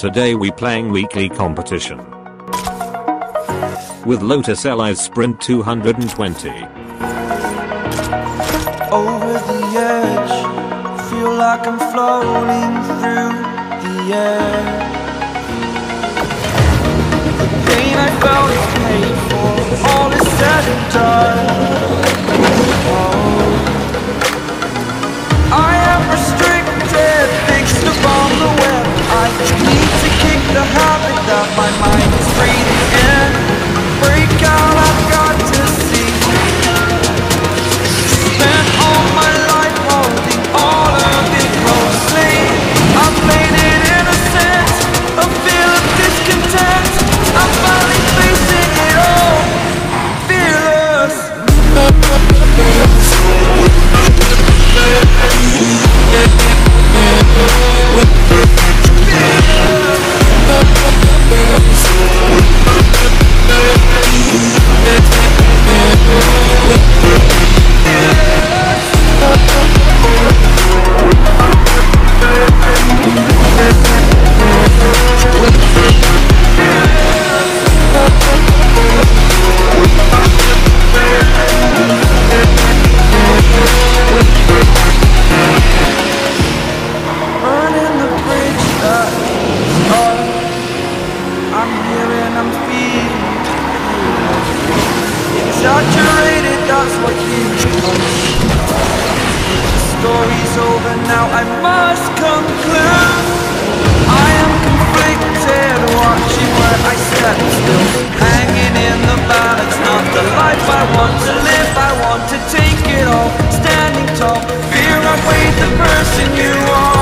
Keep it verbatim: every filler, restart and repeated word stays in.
Today we playing weekly competition with Lotus Elise Sprint two hundred twenty. Over the edge, feel like I'm floating through the air. The pain I felt is paid for, all is said and done. Oh, I am restricted, fixed upon the web. I need to kick the habit that my mind is breathing in. Break out, I've got to see. Spent all my life holding all of it closely. I played it innocent, a feel of discontent. I'm finally facing it all, fearless. Exaggerated, that's what you want. The story's over now, I must conclude. I am conflicted, watching where I step still, hanging in the balance. Not the life I want to live, I want to take it all. Standing tall, fear I weighed the person you are.